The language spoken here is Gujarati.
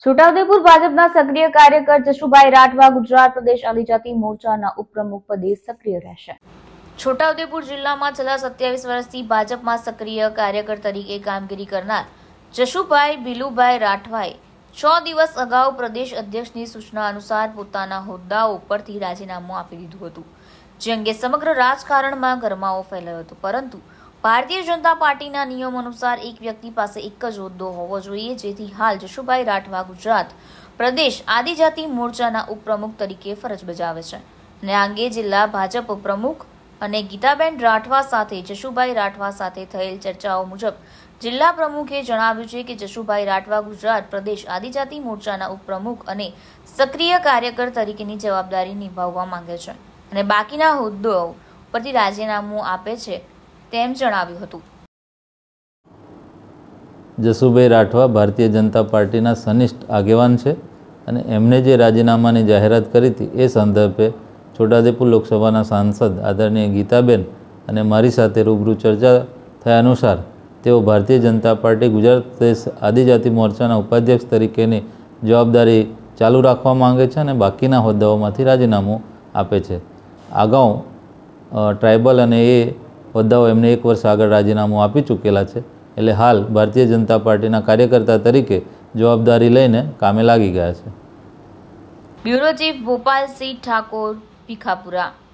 છોટાઉદેપુર ભાજપના સક્રિય કાર્યકર જશુભાઈ રાઠવા ગુજરાત પ્રદેશ આદિજાતિ મોરચાના ઉપપ્રમુખ પદે સક્રિય રહેશે। છોટાઉદેપુર જિલ્લામાં છેલ્લા 27 વર્ષથી ભાજપમાં સક્રિય કાર્યકર તરીકે કામગીરી કરનાર જશુભાઈ ભીલુભાઈ રાઠવાએ 6 દિવસ અગાઉ પ્રદેશ અધ્યક્ષની સૂચના અનુસાર પોતાના હોદ્દાઓ ઉપરથી રાજીનામું આપી દીધું હતું, જે અંગે સમગ્ર રાજકારણમાં ગરમાવો ફેલાયો હતો। પરંતુ ભારતીય જનતા પાર્ટીના નિયમ અનુસાર એક વ્યક્તિ પાસે એક જ હોદ્દો હોવો જોઈએ, જેથી હાલ જશુભાઈ રાઠવા ગુજરાત પ્રદેશ આદિજાતિ મોરચાના ઉપપ્રમુખ તરીકે ફરજ બજાવે છે અને આ અંગે જિલ્લા ભાજપ પ્રમુખ અને ગીતાબેન રાઠવા સાથે જશુભાઈ રાઠવા સાથે થયેલ ચર્ચાઓ મુજબ જિલ્લા પ્રમુખે જણાવ્યું છે કે જશુભાઈ રાઠવા ગુજરાત પ્રદેશ આદિજાતિ મોરચાના ઉપપ્રમુખ અને સક્રિય કાર્યકર તરીકેની જવાબદારી નિભાવવા માંગે છે અને બાકીના હોદ્દાઓ પરથી રાજીનામું આપે છે તેમ જણાવ્યું હતું। જશુભાઈ રાઠવા ભારતીય જનતા પાર્ટીના સનિષ્ઠ આગેવાન છે અને એમણે જે રાજીનામાની જાહેરાત કરી હતી એ સંદર્ભે છોટાઉદેપુર લોકસભાના સાંસદ આદરણીય ગીતાબેન અને મારી સાથે રૂબરૂ ચર્ચા થયા અનુસાર તેઓ ભારતીય જનતા પાર્ટી ગુજરાત પ્રદેશ આદિજાતિ મોરચાના ઉપાધ્યક્ષ તરીકેની જવાબદારી ચાલુ રાખવા માંગે છે અને બાકીના હોદ્દાઓમાંથી રાજીનામું આપે છે। અગાઉ ટ્રાઇબલ અને એ હોદ્દાઓ એમને 1 વર્ષ આગળ રાજીનામું આપી ચૂકેલા છે, એટલે હાલ ભારતીય જનતા પાર્ટીના કાર્યકર્તા તરીકે જવાબદારી લઈને કામે લાગી ગયા છે। Bureau chief Bhopal Singh Thakor, Bhikhapura.